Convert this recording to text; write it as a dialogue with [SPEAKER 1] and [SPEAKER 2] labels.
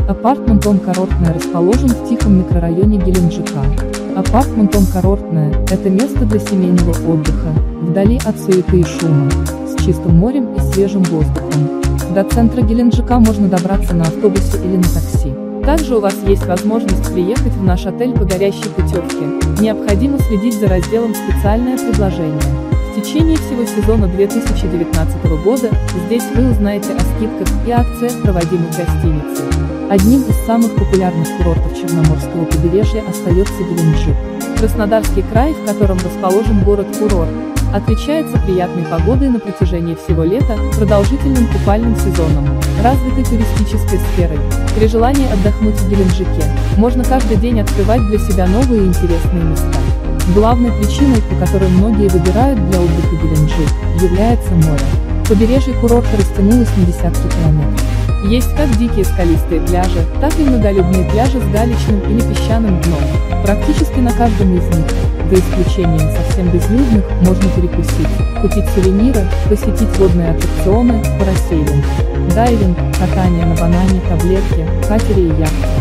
[SPEAKER 1] Апартмент Он-курортное расположен в тихом микрорайоне Геленджика. Апартмент Он-курортное – это место для семейного отдыха, вдали от суеты и шума, с чистым морем и свежим воздухом. До центра Геленджика можно добраться на автобусе или на такси. Также у вас есть возможность приехать в наш отель по горящей путевке. Необходимо следить за разделом «Специальное предложение». В течение всего сезона 2019 года здесь вы узнаете о скидках и акциях, проводимых гостиницей. Одним из самых популярных курортов Черноморского побережья остается Геленджик. Краснодарский край, в котором расположен город-курорт, отличается приятной погодой на протяжении всего лета, продолжительным купальным сезоном, развитой туристической сферой. При желании отдохнуть в Геленджике, можно каждый день открывать для себя новые и интересные места. Главной причиной, по которой многие выбирают для отдыха Геленджик, является море. Побережье курорта растянулось на десятки километров. Есть как дикие скалистые пляжи, так и многолюдные пляжи с галечным или песчаным дном. Практически на каждом из них, за исключением совсем безлюдных, можно перекусить, купить сувениры, посетить водные аттракционы, парасейлинг, дайвинг, катание на банане, таблетки, катере и яхте.